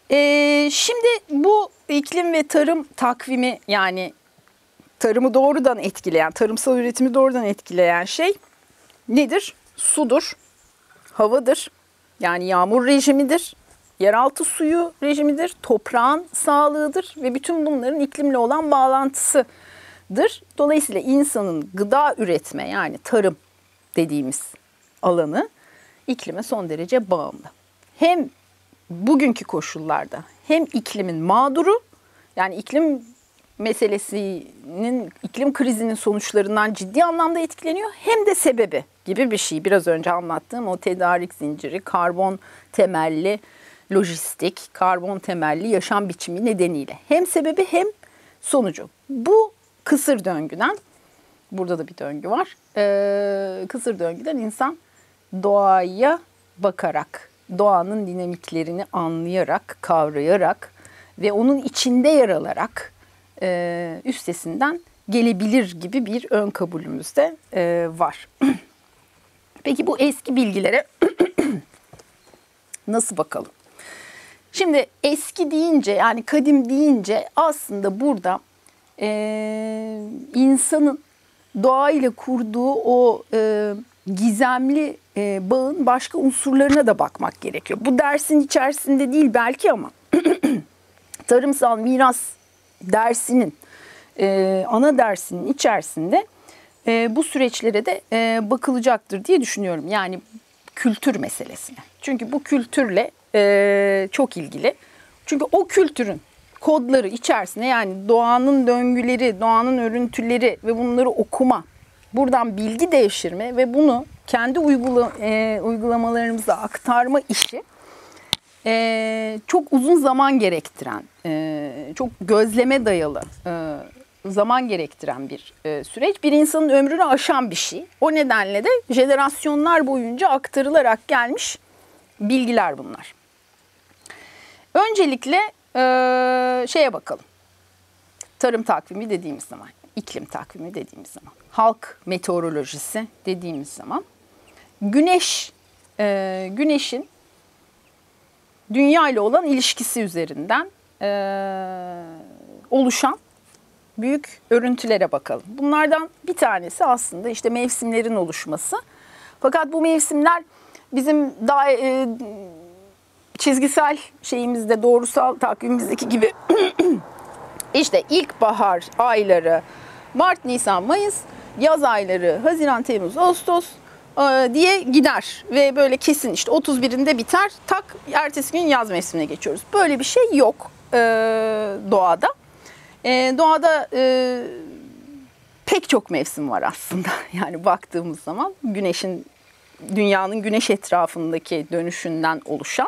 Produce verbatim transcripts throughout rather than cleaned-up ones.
Ee, şimdi bu iklim ve tarım takvimi, yani tarımı doğrudan etkileyen, tarımsal üretimi doğrudan etkileyen şey nedir? Sudur, havadır, yani yağmur rejimidir, yeraltı suyu rejimidir, toprağın sağlığıdır ve bütün bunların iklimle olan bağlantısıdır. Dolayısıyla insanın gıda üretme, yani tarım dediğimiz alanı iklime son derece bağımlı. Hem bugünkü koşullarda hem iklimin mağduru, yani iklim meselesinin, iklim krizinin sonuçlarından ciddi anlamda etkileniyor, hem de sebebi gibi bir şey. Biraz önce anlattığım o tedarik zinciri, karbon temelli lojistik, karbon temelli yaşam biçimi nedeniyle. Hem sebebi hem sonucu. Bu kısır döngüden, burada da bir döngü var, ee, kısır döngüden insan doğaya bakarak, doğanın dinamiklerini anlayarak, kavrayarak ve onun içinde yer alarak e, üstesinden gelebilir gibi bir ön kabulümüz de e, var. Peki bu eski bilgilere nasıl bakalım? Şimdi eski deyince, yani kadim deyince aslında burada e, insanın doğayla kurduğu o e, gizemli e, bağın başka unsurlarına da bakmak gerekiyor. Bu dersin içerisinde değil belki ama tarımsal miras dersinin, e, ana dersinin içerisinde e, bu süreçlere de e, bakılacaktır diye düşünüyorum. Yani kültür meselesine. Çünkü bu kültürle e, çok ilgili. Çünkü o kültürün kodları içerisinde, yani doğanın döngüleri, doğanın örüntüleri ve bunları okuma, buradan bilgi devşirme ve bunu kendi uygula, e, uygulamalarımıza aktarma işi e, çok uzun zaman gerektiren, e, çok gözleme dayalı e, zaman gerektiren bir e, süreç. Bir insanın ömrünü aşan bir şey. O nedenle de jenerasyonlar boyunca aktarılarak gelmiş bilgiler bunlar. Öncelikle e, şeye bakalım. Tarım takvimi dediğimiz zaman, iklim takvimi dediğimiz zaman, halk meteorolojisi dediğimiz zaman, güneş, e, güneşin dünya ile olan ilişkisi üzerinden e, oluşan büyük örüntülere bakalım. Bunlardan bir tanesi aslında işte mevsimlerin oluşması. Fakat bu mevsimler bizim daha e, çizgisel şeyimizde, doğrusal takvimimizdeki gibi işte ilkbahar ayları Mart, Nisan, Mayıs, yaz ayları Haziran, Temmuz, Ağustos e, diye gider ve böyle kesin işte otuz birinde biter, tak ertesi gün yaz mevsimine geçiyoruz. Böyle bir şey yok e, doğada. E, doğada e, pek çok mevsim var aslında. Yani baktığımız zaman güneşin, dünyanın güneş etrafındaki dönüşünden oluşan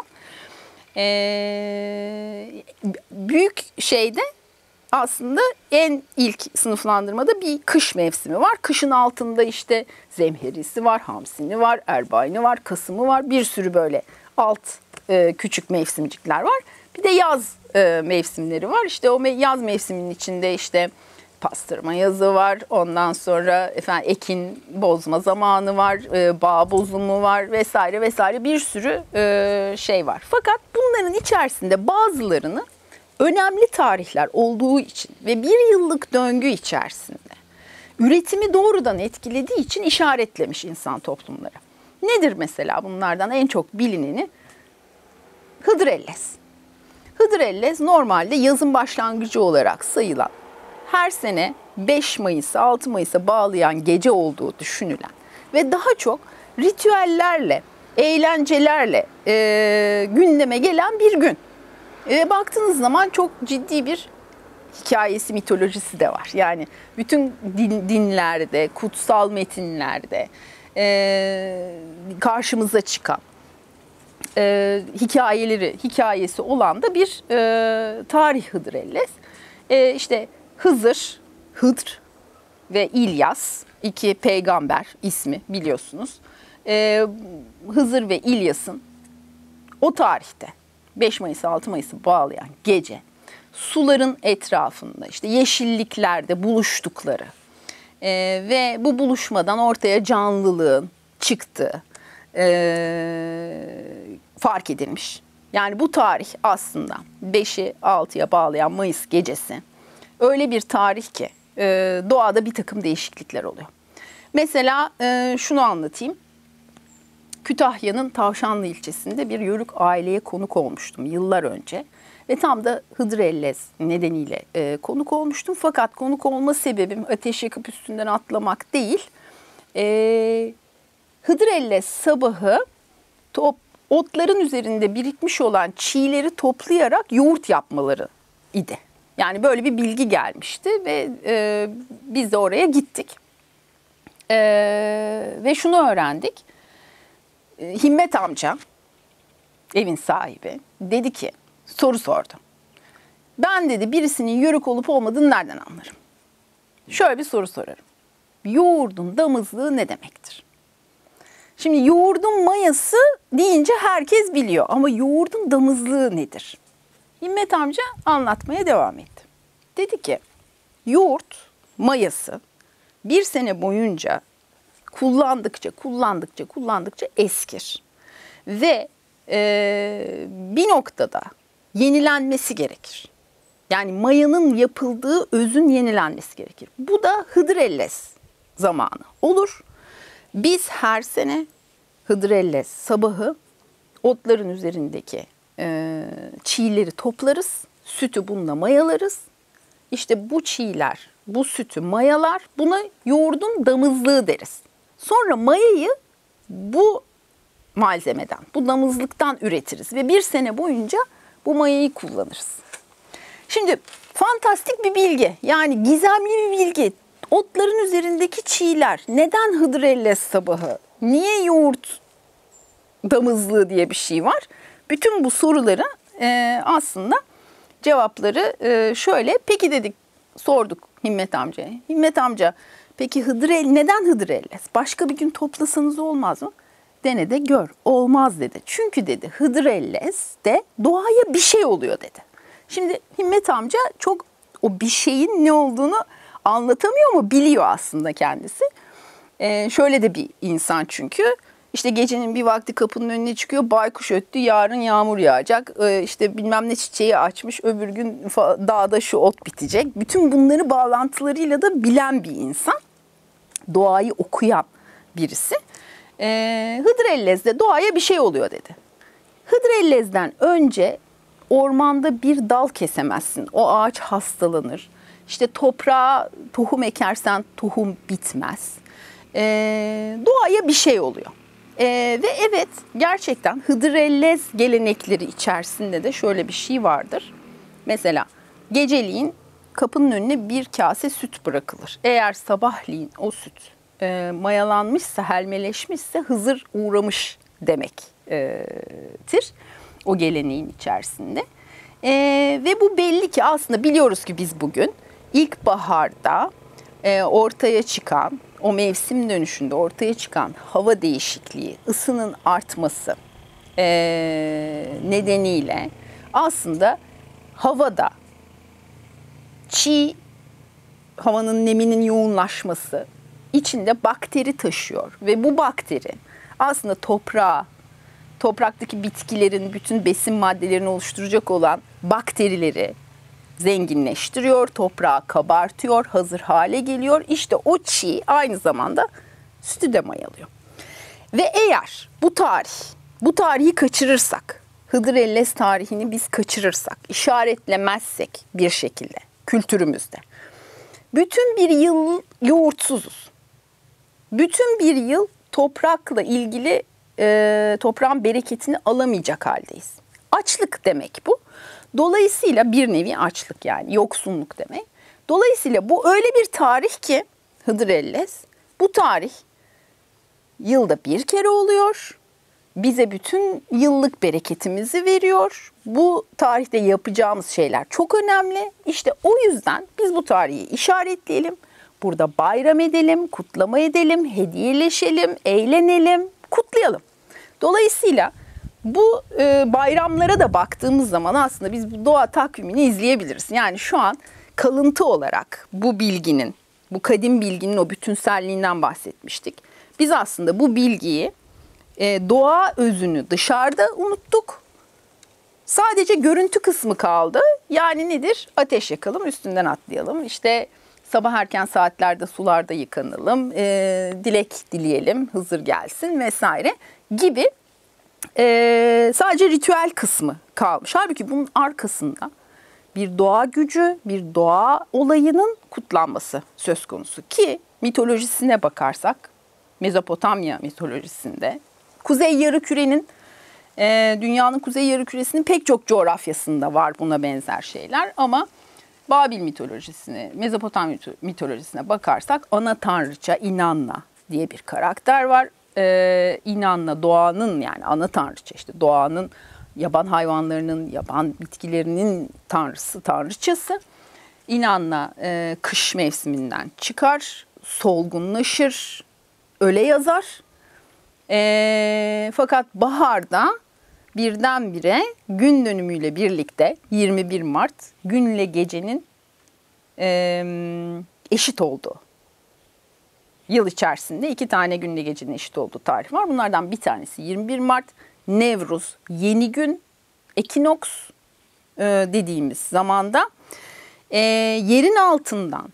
e, büyük şeyde aslında en ilk sınıflandırmada bir kış mevsimi var. Kışın altında işte zemherisi var, hamsini var, erbayini var, kasımı var. Bir sürü böyle alt e, küçük mevsimcikler var. Bir de yaz e, mevsimleri var. İşte o yaz mevsiminin içinde işte pastırma yazı var. Ondan sonra efendim ekin bozma zamanı var, e, bağ bozumu var vesaire vesaire, bir sürü e, şey var. Fakat bunların içerisinde bazılarını önemli tarihler olduğu için ve bir yıllık döngü içerisinde üretimi doğrudan etkilediği için işaretlemiş insan toplumları. Nedir mesela bunlardan en çok bilineni? Hıdrellez. Hıdrellez normalde yazın başlangıcı olarak sayılan, her sene beş Mayıs'a altı Mayıs'a bağlayan gece olduğu düşünülen ve daha çok ritüellerle, eğlencelerle e, gündeme gelen bir gün. E, baktığınız zaman çok ciddi bir hikayesi, mitolojisi de var. Yani bütün din, dinlerde, kutsal metinlerde e, karşımıza çıkan e, hikayeleri, hikayesi olan da bir e, tarih Hıdrellez. E, işte Hızır, Hıdr ve İlyas, iki peygamber ismi biliyorsunuz. E, Hızır ve İlyas'ın o tarihte beş Mayıs altı Mayıs'ı bağlayan gece suların etrafında işte yeşilliklerde buluştukları e, ve bu buluşmadan ortaya canlılığın çıktığı e, fark edilmiş. Yani bu tarih aslında beşi altıya bağlayan Mayıs gecesi öyle bir tarih ki e, doğada bir takım değişiklikler oluyor. Mesela e, şunu anlatayım. Kütahya'nın Tavşanlı ilçesinde bir Yörük aileye konuk olmuştum yıllar önce. Ve tam da Hıdrellez nedeniyle e, konuk olmuştum. Fakat konuk olma sebebim ateş yakıp üstünden atlamak değil. E, Hıdrellez sabahı top, otların üzerinde birikmiş olan çiğleri toplayarak yoğurt yapmaları idi. Yani böyle bir bilgi gelmişti ve e, biz de oraya gittik. E, ve şunu öğrendik. E, Himmet amca, evin sahibi, dedi ki, soru sordu. Ben dedi birisinin yörük olup olmadığını nereden anlarım? Şöyle bir soru sorarım. Yoğurdun damızlığı ne demektir? Şimdi yoğurdun mayası deyince herkes biliyor ama yoğurdun damızlığı nedir? Himmet amca anlatmaya devam etti. Dedi ki yoğurt mayası bir sene boyunca kullandıkça kullandıkça kullandıkça eskir. Ve e, bir noktada yenilenmesi gerekir. Yani mayanın yapıldığı özün yenilenmesi gerekir. Bu da Hıdrellez zamanı olur. Biz her sene Hıdrellez sabahı otların üzerindeki e, çiğleri toplarız. Sütü bununla mayalarız. İşte bu çiğler, bu sütü mayalar. Buna yoğurdun damızlığı deriz. Sonra mayayı bu malzemeden, bu damızlıktan üretiriz. Ve bir sene boyunca bu mayayı kullanırız. Şimdi fantastik bir bilgi, yani gizemli bir bilgi. Otların üzerindeki çiğler neden Hıdrellez sabahı, niye yoğurt damızlığı diye bir şey var? Bütün bu soruları e, aslında cevapları e, şöyle. Peki dedik, sorduk Himmet amcaya. Himmet amca peki Hıdrellez, neden Hıdrellez? Başka bir gün toplasanız olmaz mı? Dene de gör, olmaz dedi. Çünkü dedi Hıdrellez de doğaya bir şey oluyor dedi. Şimdi Himmet amca çok o bir şeyin ne olduğunu anlatamıyor ama biliyor aslında kendisi. Ee, şöyle de bir insan çünkü. İşte gecenin bir vakti kapının önüne çıkıyor. Baykuş öttü, yarın yağmur yağacak. Ee, işte bilmem ne çiçeği açmış. Öbür gün dağda şu ot bitecek. Bütün bunları bağlantılarıyla da bilen bir insan. Doğayı okuyan birisi. Ee, Hıdrellez'de doğaya bir şey oluyor dedi. Hıdrellez'den önce ormanda bir dal kesemezsin. O ağaç hastalanır. İşte toprağa tohum ekersen tohum bitmez. Ee, doğaya bir şey oluyor. Ee, ve evet, gerçekten Hıdrellez gelenekleri içerisinde de şöyle bir şey vardır. Mesela geceliğin kapının önüne bir kase süt bırakılır. Eğer sabahleyin o süt e, mayalanmışsa, helmeleşmişse Hızır uğramış demektir. O geleneğin içerisinde. Ee, ve bu belli ki aslında biliyoruz ki biz bugün ilkbaharda e, ortaya çıkan, o mevsim dönüşünde ortaya çıkan hava değişikliği, ısının artması e, nedeniyle aslında havada çiğ, havanın neminin yoğunlaşması içinde bakteri taşıyor. Ve bu bakteri aslında toprağa, topraktaki bitkilerin bütün besin maddelerini oluşturacak olan bakterileri zenginleştiriyor, toprağı kabartıyor, hazır hale geliyor. İşte o çiğ aynı zamanda sütü de mayalıyor. Ve eğer bu tarih, bu tarihi kaçırırsak, Hıdrellez tarihini biz kaçırırsak, işaretlemezsek bir şekilde kültürümüzde, bütün bir yıl yoğurtsuzuz. Bütün bir yıl toprakla ilgili e, toprağın bereketini alamayacak haldeyiz. Açlık demek bu. Dolayısıyla bir nevi açlık, yani yoksunluk demek. Dolayısıyla bu öyle bir tarih ki Hıdrellez, bu tarih yılda bir kere oluyor. Bize bütün yıllık bereketimizi veriyor. Bu tarihte yapacağımız şeyler çok önemli. İşte o yüzden biz bu tarihi işaretleyelim. Burada bayram edelim, kutlama edelim, hediyeleşelim, eğlenelim, kutlayalım. Dolayısıyla bu e, bayramlara da baktığımız zaman aslında biz bu doğa takvimini izleyebiliriz. Yani şu an kalıntı olarak bu bilginin, bu kadim bilginin o bütünselliğinden bahsetmiştik. Biz aslında bu bilgiyi, e, doğa özünü dışarıda unuttuk. Sadece görüntü kısmı kaldı. Yani nedir? Ateş yakalım, üstünden atlayalım. İşte sabah erken saatlerde sularda yıkanalım, e, dilek dileyelim, Hızır gelsin vesaire gibi e, sadece ritüel kısmı kalmış. Halbuki bunun arkasında bir doğa gücü, bir doğa olayının kutlanması söz konusu ki mitolojisine bakarsak, Mezopotamya mitolojisinde Kuzey Yarımküre'nin, e, dünyanın Kuzey Yarımküre'sinin pek çok coğrafyasında var buna benzer şeyler ama Babil mitolojisine, Mezopotamya mitolojisine bakarsak ana tanrıça Inanna diye bir karakter var. Ee, Inanna doğanın, yani ana tanrıça, işte doğanın, yaban hayvanlarının, yaban bitkilerinin tanrısı, tanrıçası. Inanna e, kış mevsiminden çıkar, solgunlaşır, öyle yazar. E, fakat baharda birdenbire gün dönümüyle birlikte yirmi bir Mart günle gecenin e, eşit olduğu. Yıl içerisinde iki tane günle gecenin eşit olduğu tarih var. Bunlardan bir tanesi yirmi bir Mart, Nevruz, yeni gün, ekinoks e, dediğimiz zamanda e, yerin altından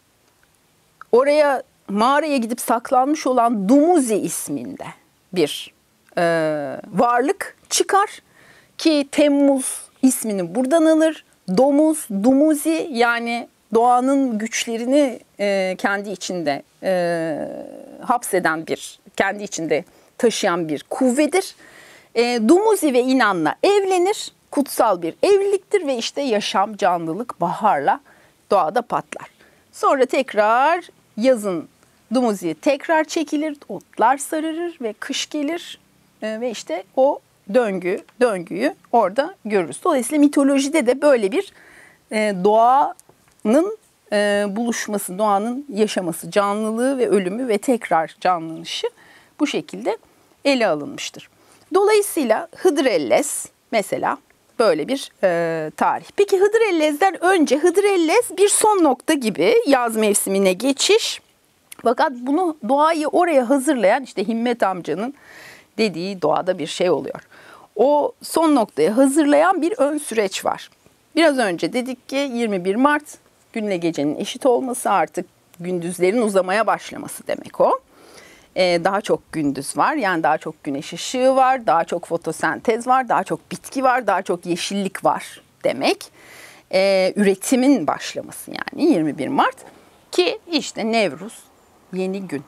oraya mağaraya gidip saklanmış olan Dumuzi isminde bir e, varlık çıkar ki Temmuz ismini buradan alır. Domuz, Dumuzi, yani doğanın güçlerini e, kendi içinde e, hapseden bir, kendi içinde taşıyan bir kuvvedir. E, Dumuzi ve Inanna evlenir. Kutsal bir evliliktir ve işte yaşam, canlılık baharla doğada patlar. Sonra tekrar yazın Dumuzi tekrar çekilir, otlar sararır ve kış gelir e, ve işte o döngü, döngüyü orada görürüz. Dolayısıyla mitolojide de böyle bir e, doğanın e, buluşması, doğanın yaşaması, canlılığı ve ölümü ve tekrar canlanışı bu şekilde ele alınmıştır. Dolayısıyla Hıdrellez mesela böyle bir e, tarih. Peki Hıdrellez'den önce, Hıdrellez bir son nokta gibi yaz mevsimine geçiş. Fakat bunu, doğayı oraya hazırlayan işte Himmet amcanın dediği doğada bir şey oluyor. O son noktaya hazırlayan bir ön süreç var. Biraz önce dedik ki yirmi bir Mart günle gecenin eşit olması, artık gündüzlerin uzamaya başlaması demek o. Ee, daha çok gündüz var, yani daha çok güneş ışığı var, daha çok fotosentez var, daha çok bitki var, daha çok yeşillik var demek. Ee, üretimin başlaması yani yirmi bir Mart ki işte Nevruz, yeni gün.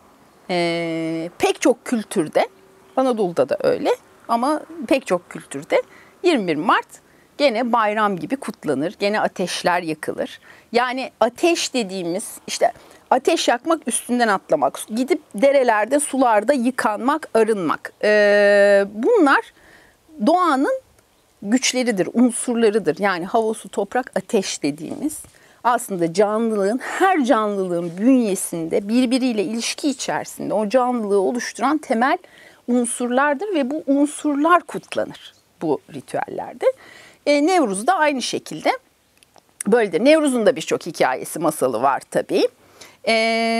Ee, pek çok kültürde, Anadolu'da da öyle ama pek çok kültürde yirmi bir Mart gene bayram gibi kutlanır. Gene ateşler yakılır. Yani ateş dediğimiz işte ateş yakmak, üstünden atlamak, gidip derelerde, sularda yıkanmak, arınmak. Ee, bunlar doğanın güçleridir, unsurlarıdır. Yani hava, su, toprak, ateş dediğimiz aslında canlılığın, her canlılığın bünyesinde birbiriyle ilişki içerisinde o canlılığı oluşturan temel unsurlardır ve bu unsurlar kutlanır bu ritüellerde. E, Nevruz da aynı şekilde böyledir. Nevruz'un da birçok hikayesi, masalı var tabii. E,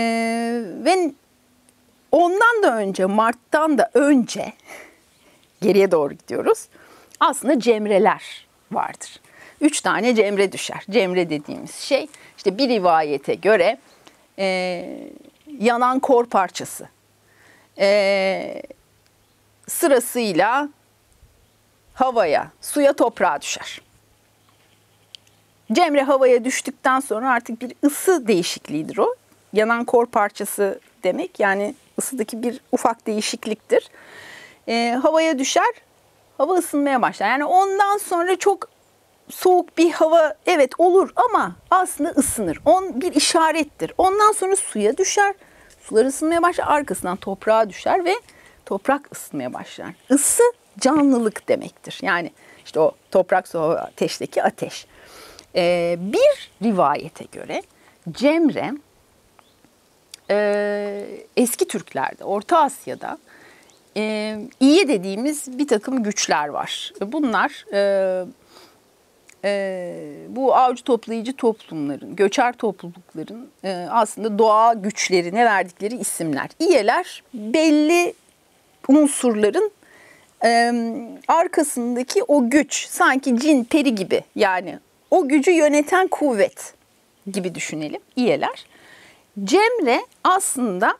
ve ondan da önce, Mart'tan da önce geriye doğru gidiyoruz. Aslında cemreler vardır. Üç tane cemre düşer. Cemre dediğimiz şey işte bir rivayete göre e, yanan kor parçası. E, sırasıyla havaya, suya, toprağa düşer. Cemre havaya düştükten sonra artık bir ısı değişikliğidir o. Yanan kor parçası demek, yani ısıdaki bir ufak değişikliktir. E, havaya düşer, hava ısınmaya başlar. Yani ondan sonra çok soğuk bir hava evet olur ama aslında ısınır. On bir işarettir. Ondan sonra suya düşer, sular ısınmaya başlar. Arkasından toprağa düşer ve toprak ısınmaya başlar. Isı canlılık demektir. Yani işte o toprak, su, hava, ateşteki ateş. Ee, bir rivayete göre cemre e, eski Türklerde, Orta Asya'da e, İye dediğimiz bir takım güçler var. Bunlar e, e, bu avcı toplayıcı toplumların, göçer toplulukların e, aslında doğa güçlerine verdikleri isimler. İyeler belli unsurların e, arkasındaki o güç sanki cin peri gibi, yani o gücü yöneten kuvvet gibi düşünelim İyeler. Cemre aslında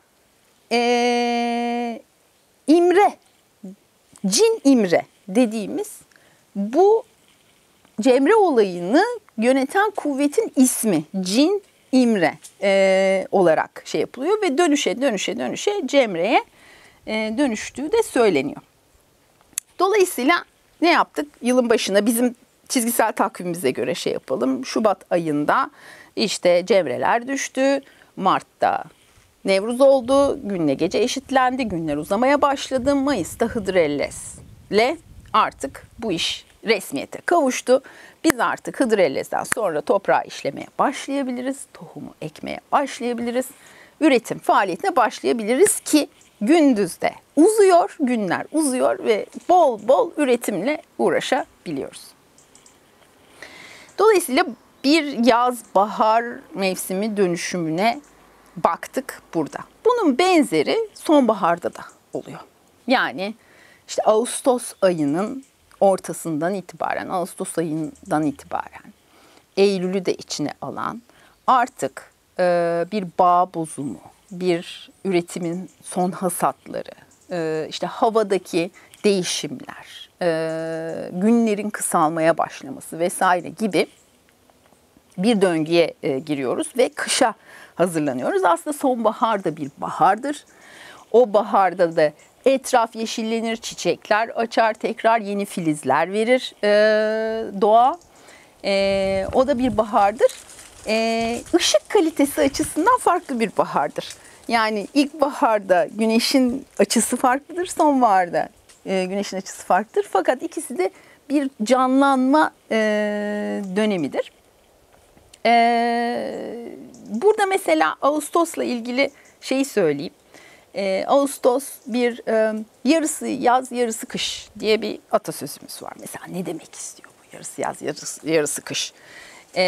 e, İmre, cin İmre dediğimiz bu Cemre olayını yöneten kuvvetin ismi Cin İmre e, olarak şey yapılıyor ve dönüşe dönüşe dönüşe Cemre'ye e, dönüştüğü de söyleniyor. Dolayısıyla ne yaptık? Yılın başına bizim çizgisel takvimimize göre şey yapalım. Şubat ayında işte Cemreler düştü. Mart'ta Nevruz oldu. Günle gece eşitlendi. Günler uzamaya başladı. Mayıs'ta Hıdrellez'le artık bu iş resmiyete kavuştu. Biz artık Hıdrellez'den sonra toprağı işlemeye başlayabiliriz. Tohumu ekmeye başlayabiliriz. Üretim faaliyetine başlayabiliriz ki gündüzde uzuyor, günler uzuyor ve bol bol üretimle uğraşabiliyoruz. Dolayısıyla bir yaz-bahar mevsimi dönüşümüne baktık burada. Bunun benzeri sonbaharda da oluyor. Yani işte Ağustos ayının ortasından itibaren, Ağustos ayından itibaren Eylül'ü de içine alan artık e, bir bağ bozumu, bir üretimin son hasatları, e, işte havadaki değişimler, e, günlerin kısalmaya başlaması vesaire gibi bir döngüye e, giriyoruz ve kışa hazırlanıyoruz. Aslında sonbahar da bir bahardır. O baharda da etraf yeşillenir, çiçekler açar, tekrar yeni filizler verir e, doğa. E, o da bir bahardır. E, ışık kalitesi açısından farklı bir bahardır. Yani ilkbaharda güneşin açısı farklıdır, sonbaharda e, güneşin açısı farklıdır. Fakat ikisi de bir canlanma e, dönemidir. Ee, burada mesela Ağustos'la ilgili şeyi söyleyeyim. Ee, Ağustos bir e, yarısı yaz yarısı kış diye bir atasözümüz var. Mesela ne demek istiyor bu yarısı yaz yarısı, yarısı kış? Ee,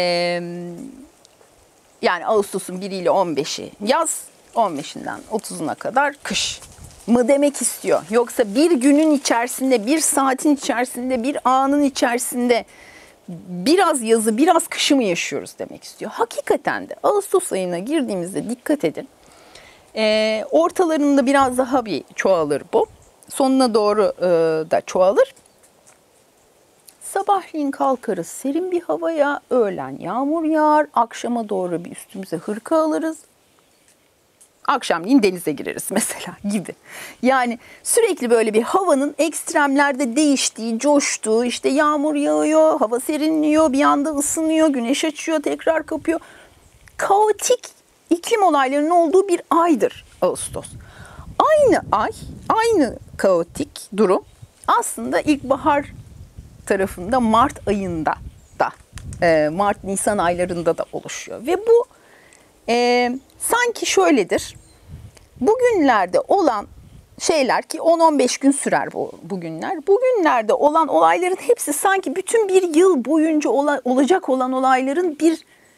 yani Ağustos'un bir ile on beşi yaz, on beşinden otuzuna kadar kış mı demek istiyor? Yoksa bir günün içerisinde, bir saatin içerisinde, bir anın içerisinde biraz yazı, biraz kışı mı yaşıyoruz demek istiyor. Hakikaten de Ağustos ayına girdiğimizde dikkat edin. E, ortalarında biraz daha bir çoğalır bu. Sonuna doğru e, da çoğalır. Sabahleyin kalkarız serin bir havaya, öğlen yağmur yağar, akşama doğru bir üstümüze hırka alırız. Akşamleyin denize gireriz mesela gibi. Yani sürekli böyle bir havanın ekstremlerde değiştiği, coştuğu, işte yağmur yağıyor, hava serinliyor, bir anda ısınıyor, güneş açıyor, tekrar kapıyor. Kaotik iklim olaylarının olduğu bir aydır Ağustos. Aynı ay, aynı kaotik durum aslında ilkbahar tarafında Mart ayında da, Mart-Nisan aylarında da oluşuyor. Ve bu e, sanki şöyledir, bugünlerde olan şeyler ki on on beş gün sürer bu bugünler. Bugünlerde olan olayların hepsi sanki bütün bir yıl boyunca ola, olacak olan olayların bir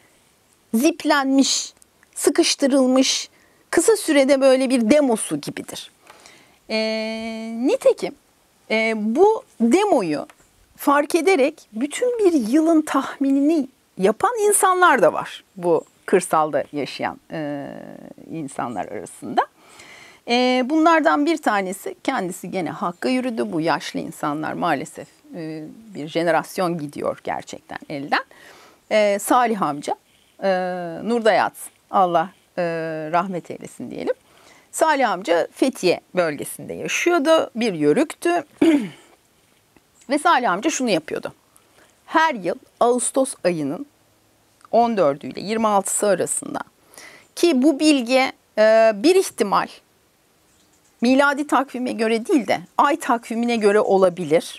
ziplenmiş, sıkıştırılmış, kısa sürede böyle bir demosu gibidir. E, nitekim e, bu demoyu fark ederek bütün bir yılın tahminini yapan insanlar da var bu kırsalda yaşayan e, insanlar arasında. E, bunlardan bir tanesi, kendisi gene hakka yürüdü. Bu yaşlı insanlar maalesef e, bir jenerasyon gidiyor gerçekten elden. E, Salih amca, e, nurda yatsın, Allah e, rahmet eylesin diyelim. Salih amca Fethiye bölgesinde yaşıyordu, bir yörüktü. Ve Salih amca şunu yapıyordu. Her yıl Ağustos ayının on dördü ile yirmi altısı arasında, ki bu bilgi e, bir ihtimal miladi takvime göre değil de ay takvimine göre olabilir.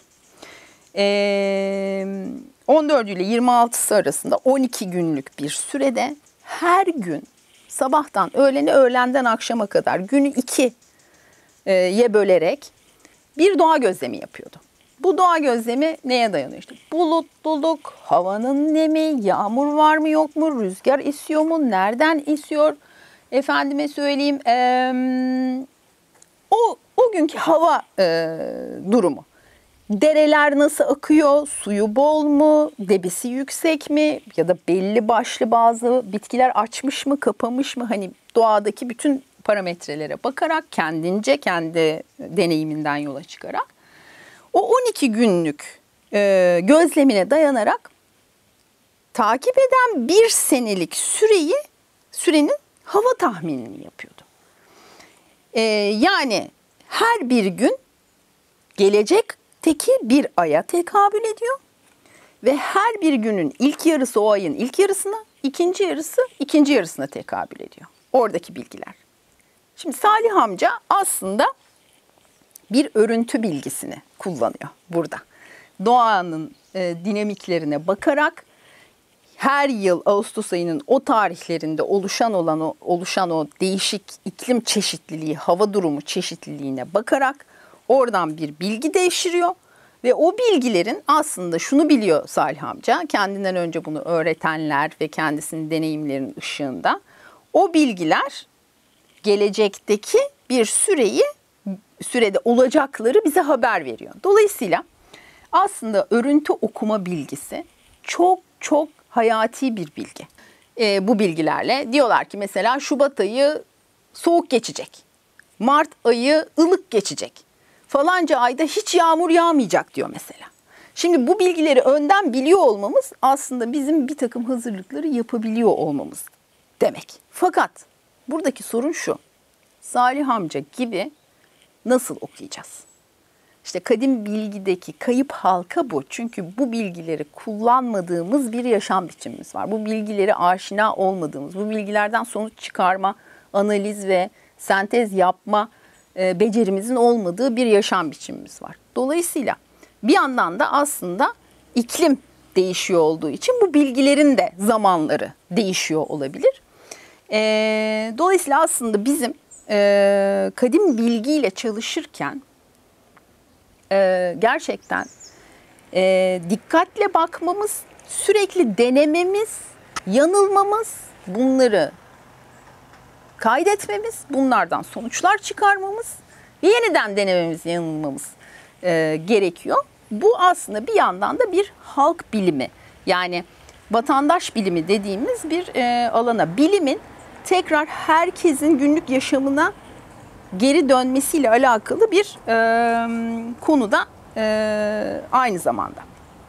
E, on dördü ile yirmi altısı arasında on iki günlük bir sürede her gün sabahtan öğlene, öğlenden akşama kadar günü ikiye bölerek bir doğa gözlemi yapıyordu. Bu doğa gözlemi neye dayanıyor? İşte bulutluluk, havanın nemi, yağmur var mı yok mu, rüzgar esiyor mu, nereden esiyor? Efendime söyleyeyim, ee, o o günkü hava e, durumu. Dereler nasıl akıyor, suyu bol mu, debisi yüksek mi ya da belli başlı bazı bitkiler açmış mı, kapamış mı? Hani doğadaki bütün parametrelere bakarak kendince, kendi deneyiminden yola çıkarak o on iki günlük e, gözlemine dayanarak takip eden bir senelik süreyi, sürenin hava tahminini yapıyordu. E, yani her bir gün gelecekteki bir aya tekabül ediyor ve her bir günün ilk yarısı o ayın ilk yarısına, ikinci yarısı ikinci yarısına tekabül ediyor. Oradaki bilgiler. Şimdi Salih amca aslında bir örüntü bilgisini kullanıyor burada. Doğanın e, dinamiklerine bakarak her yıl Ağustos ayının o tarihlerinde oluşan olan o oluşan o değişik iklim çeşitliliği, hava durumu çeşitliliğine bakarak oradan bir bilgi devşiriyor ve o bilgilerin aslında şunu biliyor Salih amca, kendinden önce bunu öğretenler ve kendisinin deneyimlerinin ışığında o bilgiler gelecekteki bir süreyi, sürede olacakları bize haber veriyor. Dolayısıyla aslında örüntü okuma bilgisi çok çok hayati bir bilgi. E, bu bilgilerle diyorlar ki mesela Şubat ayı soğuk geçecek, Mart ayı ılık geçecek, falanca ayda hiç yağmur yağmayacak diyor mesela. Şimdi bu bilgileri önden biliyor olmamız aslında bizim bir takım hazırlıkları yapabiliyor olmamız demek. Fakat buradaki sorun şu, Salih amca gibi nasıl okuyacağız? İşte kadim bilgideki kayıp halka bu. Çünkü bu bilgileri kullanmadığımız bir yaşam biçimimiz var. Bu bilgileri aşina olmadığımız, bu bilgilerden sonuç çıkarma, analiz ve sentez yapma e, becerimizin olmadığı bir yaşam biçimimiz var. Dolayısıyla bir yandan da aslında iklim değişiyor olduğu için bu bilgilerin de zamanları değişiyor olabilir. E, dolayısıyla aslında bizim e, kadim bilgiyle çalışırken Ee, gerçekten e, dikkatle bakmamız, sürekli denememiz, yanılmamız, bunları kaydetmemiz, bunlardan sonuçlar çıkarmamız ve yeniden denememiz, yanılmamız e, gerekiyor. Bu aslında bir yandan da bir halk bilimi, yani vatandaş bilimi dediğimiz bir e, alana, bilimin tekrar herkesin günlük yaşamına geri dönmesiyle alakalı bir e, konuda e, aynı zamanda.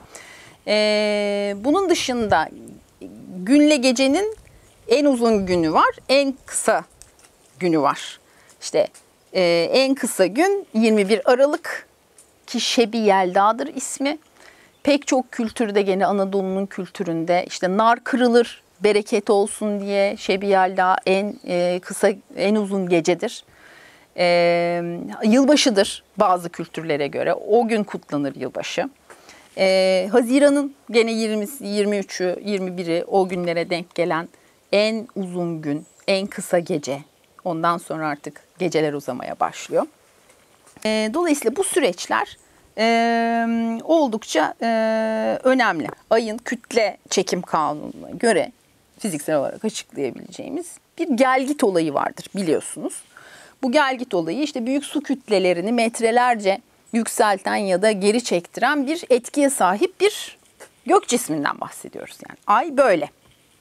E, bunun dışında günle gecenin en uzun günü var, en kısa günü var. İşte e, en kısa gün yirmi bir Aralık ki Şebi Yelda'dır ismi. Pek çok kültürde, gene Anadolu'nun kültüründe işte nar kırılır bereket olsun diye Şebi Yelda en e, kısa, en uzun gecedir. Ee, yılbaşıdır bazı kültürlere göre. O gün kutlanır yılbaşı. Ee, Haziran'ın gene yirmisi, yirmi üçü, yirmi biri o günlere denk gelen en uzun gün, en kısa gece. Ondan sonra artık geceler uzamaya başlıyor. Ee, dolayısıyla bu süreçler e, oldukça e, önemli. Ayın kütle çekim kanununa göre fiziksel olarak açıklayabileceğimiz bir gelgit olayı vardır biliyorsunuz. Bu gelgit olayı işte büyük su kütlelerini metrelerce yükselten ya da geri çektiren bir etkiye sahip bir gök cisminden bahsediyoruz. Yani ay böyle.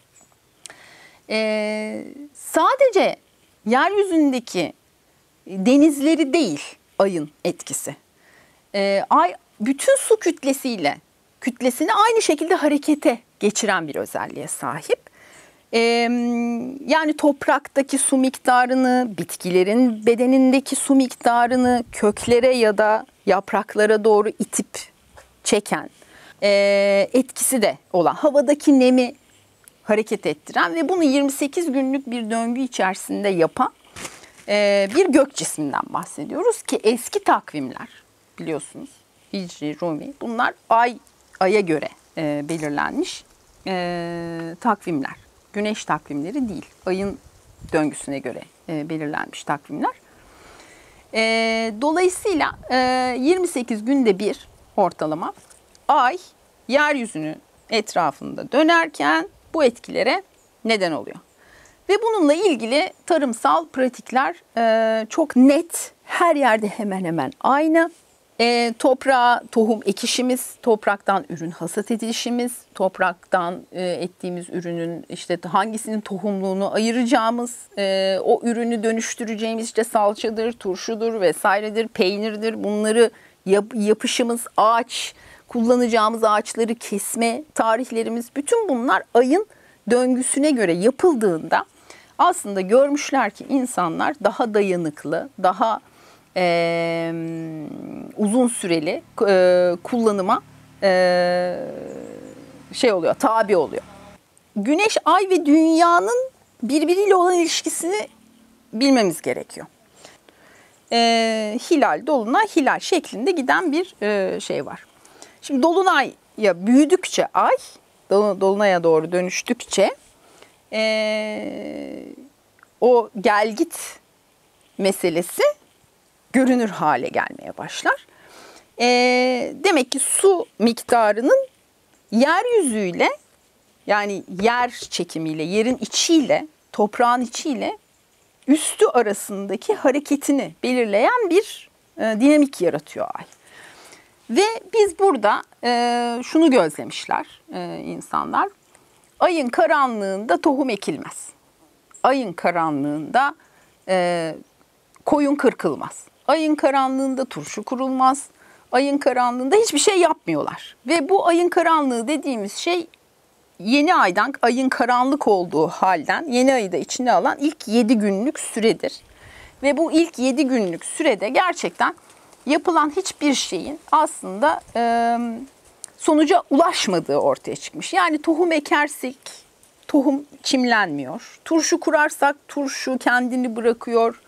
Ee, sadece yeryüzündeki denizleri değil ayın etkisi. Ee, ay bütün su kütlesiyle kütlesini aynı şekilde harekete geçiren bir özelliğe sahip. Ee, yani topraktaki su miktarını, bitkilerin bedenindeki su miktarını köklere ya da yapraklara doğru itip çeken e, etkisi de olan, havadaki nemi hareket ettiren ve bunu yirmi sekiz günlük bir döngü içerisinde yapan e, bir gök cisminden bahsediyoruz ki eski takvimler biliyorsunuz Hicri, Rumi, bunlar ay aya göre e, belirlenmiş e, takvimler. Güneş takvimleri değil, ayın döngüsüne göre e, belirlenmiş takvimler. E, dolayısıyla e, yirmi sekiz günde bir ortalama ay yeryüzünün etrafında dönerken bu etkilere neden oluyor. Ve bununla ilgili tarımsal pratikler e, çok net her yerde hemen hemen aynı. E, toprağa tohum ekişimiz, topraktan ürün hasat edişimiz, topraktan e, ettiğimiz ürünün işte hangisinin tohumluğunu ayıracağımız, e, o ürünü dönüştüreceğimiz işte salçadır, turşudur vesairedir, peynirdir. Bunları yap, yapışımız, ağaç, kullanacağımız ağaçları kesme tarihlerimiz, bütün bunlar ayın döngüsüne göre yapıldığında aslında görmüşler ki insanlar daha dayanıklı, daha Ee, uzun süreli e, kullanıma e, şey oluyor, tabi oluyor. Güneş, ay ve dünyanın birbiriyle olan ilişkisini bilmemiz gerekiyor. Ee, hilal, dolunay, hilal şeklinde giden bir e, şey var. Şimdi dolunay ya büyüdükçe ay, dolunaya doğru dönüştükçe e, o gel git meselesi görünür hale gelmeye başlar. E, demek ki su miktarının yeryüzüyle, yani yer çekimiyle, yerin içiyle, toprağın içiyle üstü arasındaki hareketini belirleyen bir e, dinamik yaratıyor ay. Ve biz burada e, şunu gözlemişler e, insanlar. Ayın karanlığında tohum ekilmez. Ayın karanlığında e, koyun kırkılmaz. Ayın karanlığında turşu kurulmaz. Ayın karanlığında hiçbir şey yapmıyorlar. Ve bu ayın karanlığı dediğimiz şey yeni aydan, ayın karanlık olduğu halden yeni ayı da içine alan ilk yedi günlük süredir. Ve bu ilk yedi günlük sürede gerçekten yapılan hiçbir şeyin aslında e, sonuca ulaşmadığı ortaya çıkmış. Yani tohum ekersek tohum çimlenmiyor. Turşu kurarsak turşu kendini bırakıyor.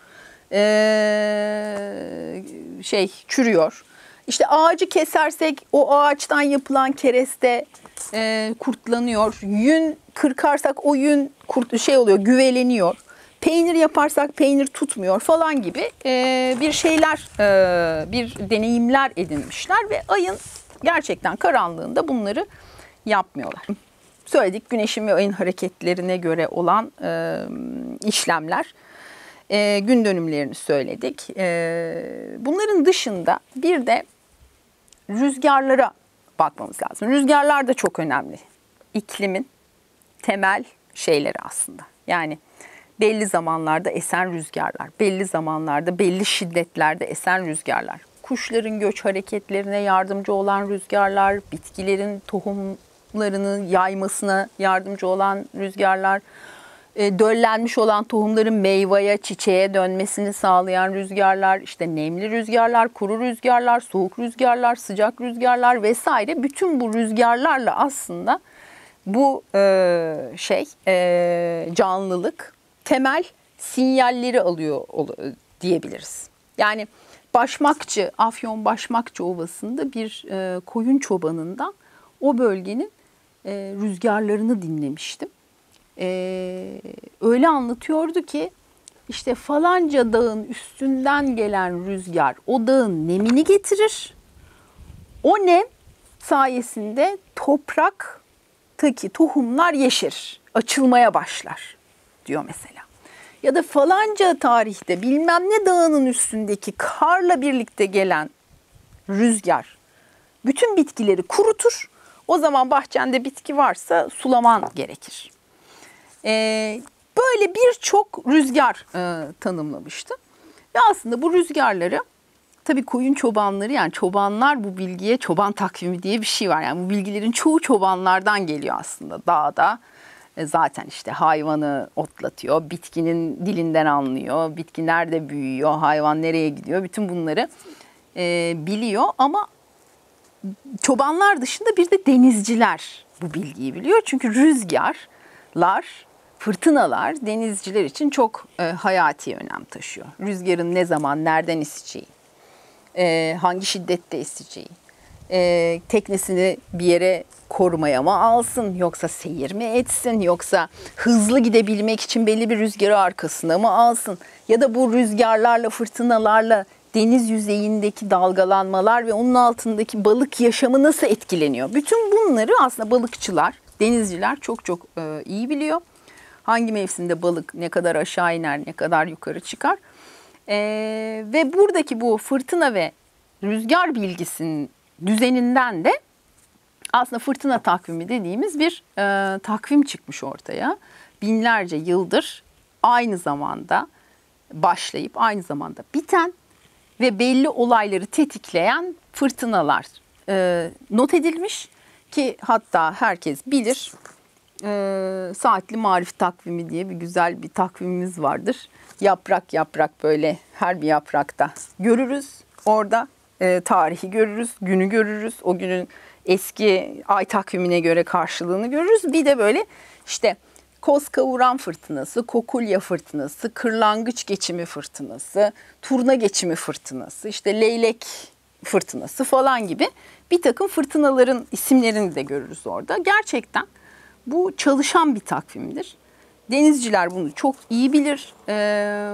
Ee, şey çürüyor. İşte ağacı kesersek o ağaçtan yapılan kereste e, kurtlanıyor. Yün kırkarsak o yün kurt şey oluyor, güveleniyor. Peynir yaparsak peynir tutmuyor falan gibi e, bir şeyler, e, bir deneyimler edinmişler ve ayın gerçekten karanlığında bunları yapmıyorlar. Söyledik, güneşin ve ayın hareketlerine göre olan e, işlemler. E, gün dönümlerini söyledik. E, bunların dışında bir de rüzgarlara bakmamız lazım. Rüzgarlar da çok önemli. İklimin temel şeyleri aslında. Yani belli zamanlarda esen rüzgarlar, belli zamanlarda belli şiddetlerde esen rüzgarlar, kuşların göç hareketlerine yardımcı olan rüzgarlar, bitkilerin tohumlarını yaymasına yardımcı olan rüzgarlar, döllenmiş olan tohumların meyveye, çiçeğe dönmesini sağlayan rüzgarlar, işte nemli rüzgarlar, kuru rüzgarlar, soğuk rüzgarlar, sıcak rüzgarlar vesaire. Bütün bu rüzgarlarla aslında bu e, şey e, canlılık temel sinyalleri alıyor diyebiliriz. Yani Başmakçı, Afyon Başmakçı Ovası'nda bir e, koyun çobanından o bölgenin e, rüzgarlarını dinlemiştim. Ee, öyle anlatıyordu ki işte falanca dağın üstünden gelen rüzgar o dağın nemini getirir. O nem sayesinde topraktaki tohumlar yeşerir, açılmaya başlar diyor mesela. Ya da falanca tarihte bilmem ne dağının üstündeki karla birlikte gelen rüzgar bütün bitkileri kurutur. O zaman bahçende bitki varsa sulaman gerekir. Ee, böyle birçok rüzgar e, tanımlamıştı. Ve aslında bu rüzgarları tabii koyun çobanları, yani çobanlar bu bilgiye, çoban takvimi diye bir şey var. Yani bu bilgilerin çoğu çobanlardan geliyor aslında. Dağda e, zaten işte hayvanı otlatıyor, bitkinin dilinden anlıyor, bitki nerede büyüyor, hayvan nereye gidiyor, bütün bunları e, biliyor. Ama çobanlar dışında bir de denizciler bu bilgiyi biliyor. Çünkü rüzgarlar, fırtınalar denizciler için çok e, hayati önem taşıyor. Rüzgarın ne zaman, nereden eseceği, e, hangi şiddette eseceği, e, teknesini bir yere korumaya mı alsın, yoksa seyir mi etsin, yoksa hızlı gidebilmek için belli bir rüzgarı arkasına mı alsın? Ya da bu rüzgarlarla, fırtınalarla deniz yüzeyindeki dalgalanmalar ve onun altındaki balık yaşamı nasıl etkileniyor? Bütün bunları aslında balıkçılar, denizciler çok çok e, iyi biliyor. Hangi mevsimde balık ne kadar aşağı iner, ne kadar yukarı çıkar. Ee, ve buradaki bu fırtına ve rüzgar bilgisinin düzeninden de aslında fırtına takvimi dediğimiz bir e, takvim çıkmış ortaya. Binlerce yıldır aynı zamanda başlayıp aynı zamanda biten ve belli olayları tetikleyen fırtınalar e, not edilmiş ki hatta herkes bilir. E, saatli marif takvimi diye bir güzel bir takvimimiz vardır. Yaprak yaprak böyle her bir yaprakta görürüz orada e, tarihi görürüz, günü görürüz, o günün eski ay takvimine göre karşılığını görürüz. Bir de böyle işte koz kavuran fırtınası, kokulya fırtınası, kırlangıç geçimi fırtınası, turna geçimi fırtınası, işte leylek fırtınası falan gibi bir takım fırtınaların isimlerini de görürüz orada. Gerçekten bu çalışan bir takvimdir. Denizciler bunu çok iyi bilir. Ee,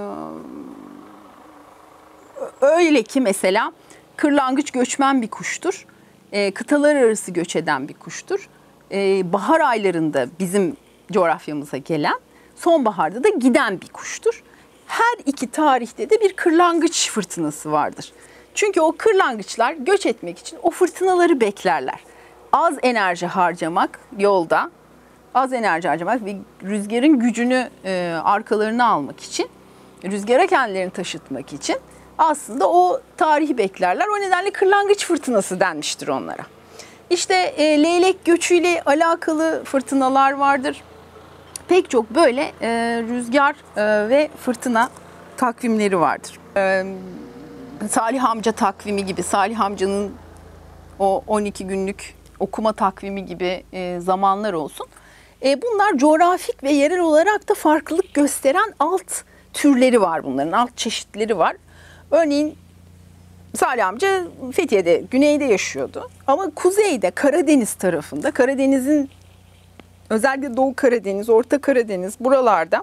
öyle ki mesela kırlangıç göçmen bir kuştur. Ee, kıtalar arası göç eden bir kuştur. Ee, bahar aylarında bizim coğrafyamıza gelen, sonbaharda da giden bir kuştur. Her iki tarihte de bir kırlangıç fırtınası vardır. Çünkü o kırlangıçlar göç etmek için o fırtınaları beklerler. Az enerji harcamak yolda, az enerji harcamak ve rüzgarın gücünü e, arkalarına almak için, rüzgara kendilerini taşıtmak için aslında o tarihi beklerler. O nedenle kırlangıç fırtınası denmiştir onlara. İşte e, leylek göçüyle alakalı fırtınalar vardır. Pek çok böyle e, rüzgar e, ve fırtına takvimleri vardır. E, Salih amca takvimi gibi, Salih amcanın o on iki günlük okuma takvimi gibi e, zamanlar olsun. E, bunlar coğrafik ve yerel olarak da farklılık gösteren alt türleri var bunların, alt çeşitleri var. Örneğin Salih amca Fethiye'de, güneyde yaşıyordu. Ama kuzeyde, Karadeniz tarafında, Karadeniz'in özellikle Doğu Karadeniz, Orta Karadeniz buralarda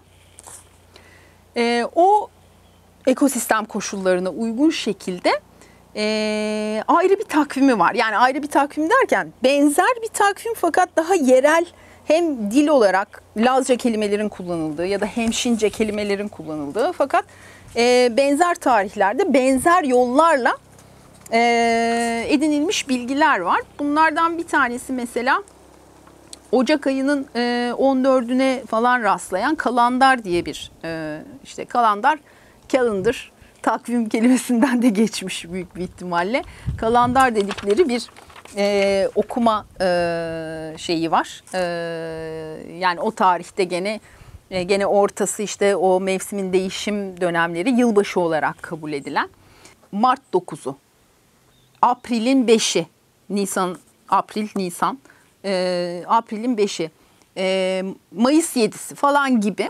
e, o ekosistem koşullarına uygun şekilde e, ayrı bir takvimi var. Yani ayrı bir takvim derken benzer bir takvim fakat daha yerel, hem dil olarak Lazca kelimelerin kullanıldığı ya da Hemşince kelimelerin kullanıldığı fakat e, benzer tarihlerde benzer yollarla e, edinilmiş bilgiler var. Bunlardan bir tanesi mesela Ocak ayının e, on dördüne falan rastlayan kalandar diye bir e, işte kalandar, calendar takvim kelimesinden de geçmiş büyük bir ihtimalle. Kalandar dedikleri bir e, okuma e, şeyi var. E, yani o tarihte gene e, gene ortası işte o mevsimin değişim dönemleri yılbaşı olarak kabul edilen. Mart dokuzu, April'in beşi, Nisan, April, Nisan, e, April'in beşi, e, Mayıs yedisi falan gibi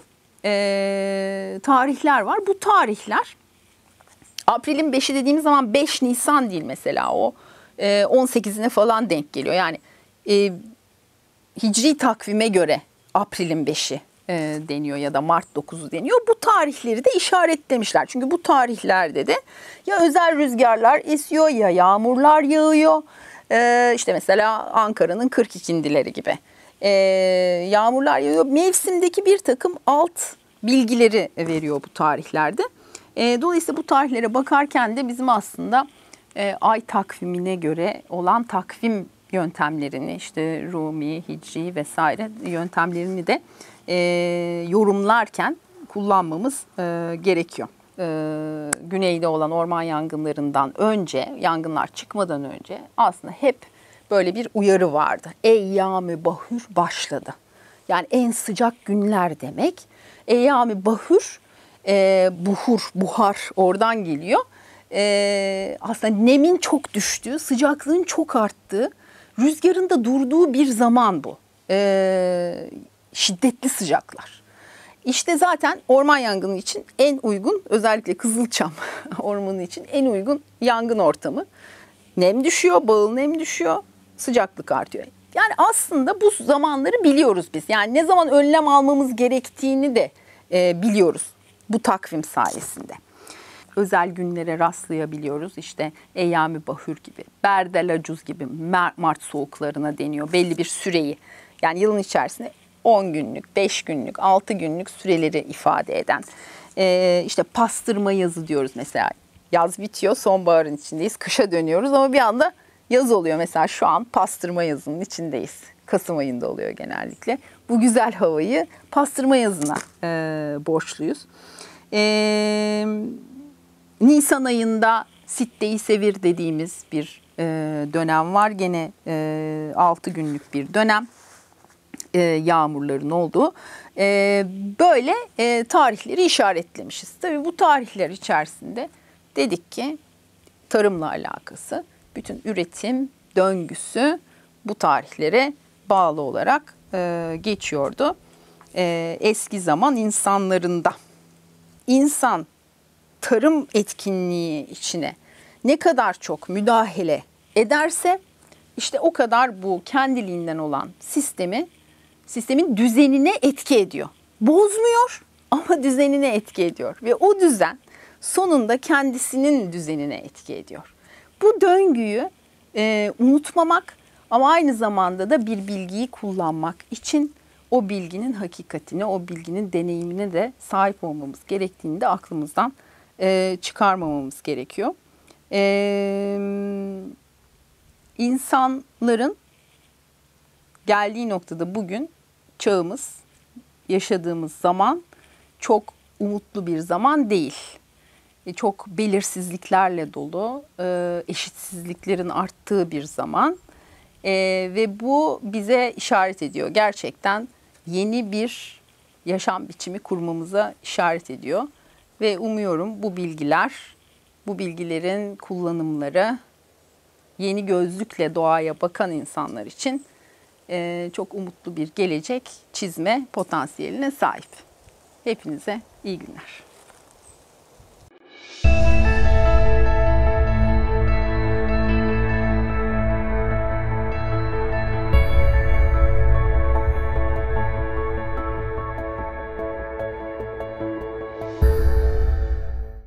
e, tarihler var. Bu tarihler April'in beşi dediğimiz zaman beş Nisan değil mesela, o e, on sekizine falan denk geliyor. Yani e, hicri takvime göre April'in beşi e, deniyor ya da Mart dokuzu deniyor. Bu tarihleri de işaretlemişler. Çünkü bu tarihlerde de ya özel rüzgarlar esiyor ya yağmurlar yağıyor. E, işte mesela Ankara'nın kırk ikindileri gibi e, yağmurlar yağıyor. Mevsimdeki bir takım alt bilgileri veriyor bu tarihlerde. E, dolayısıyla bu tarihlere bakarken de bizim aslında e, ay takvimine göre olan takvim yöntemlerini, işte Rumi, Hicri vesaire yöntemlerini de e, yorumlarken kullanmamız e, gerekiyor. E, güneyde olan orman yangınlarından önce, yangınlar çıkmadan önce aslında hep böyle bir uyarı vardı. Eyyam-ı bahür başladı. Yani en sıcak günler demek. Eyyam-ı bahür, e, buhur, buhar oradan geliyor. E, aslında nemin çok düştüğü, sıcaklığın çok arttığı, rüzgarın da durduğu bir zaman bu. E, şiddetli sıcaklar. İşte zaten orman yangını için en uygun, özellikle Kızılçam ormanı için en uygun yangın ortamı. Nem düşüyor, bağıl nem düşüyor, sıcaklık artıyor. Yani aslında bu zamanları biliyoruz biz. Yani ne zaman önlem almamız gerektiğini de e, biliyoruz bu takvim sayesinde. Özel günlere rastlayabiliyoruz. İşte Eyyam-ı Bahür gibi, Berdelacuz gibi Mart soğuklarına deniyor. Belli bir süreyi, yani yılın içerisinde on günlük, beş günlük, altı günlük süreleri ifade eden Ee, işte pastırma yazı diyoruz mesela. Yaz bitiyor, sonbaharın içindeyiz, kışa dönüyoruz ama bir anda yaz oluyor. Mesela şu an pastırma yazının içindeyiz. Kasım ayında oluyor genellikle. Bu güzel havayı pastırma yazına e, borçluyuz. Ee, Nisan ayında Sitte-i Sevir dediğimiz bir e, dönem var. Gene e, altı günlük bir dönem. E, yağmurların olduğu. E, böyle e, tarihleri işaretlemişiz. Tabii bu tarihler içerisinde dedik ki tarımla alakası, bütün üretim döngüsü bu tarihlere bağlı olarak e, geçiyordu. E, eski zaman insanlarında. İnsan tarım etkinliği içine ne kadar çok müdahale ederse işte o kadar bu kendiliğinden olan sistemi, sistemin düzenine etki ediyor. Bozmuyor ama düzenine etki ediyor ve o düzen sonunda kendisinin düzenine etki ediyor. Bu döngüyü e, unutmamak ama aynı zamanda da bir bilgiyi kullanmak için o bilginin hakikatine, o bilginin deneyimine de sahip olmamız gerektiğini de aklımızdan e, çıkarmamamız gerekiyor. E, insanların geldiği noktada bugün çağımız, yaşadığımız zaman çok umutlu bir zaman değil. Çok belirsizliklerle dolu, eşitsizliklerin arttığı bir zaman ve bu bize işaret ediyor. Gerçekten yeni bir yaşam biçimi kurmamıza işaret ediyor ve umuyorum bu bilgiler, bu bilgilerin kullanımları yeni gözlükle doğaya bakan insanlar için çok umutlu bir gelecek çizme potansiyeline sahip. Hepinize iyi günler.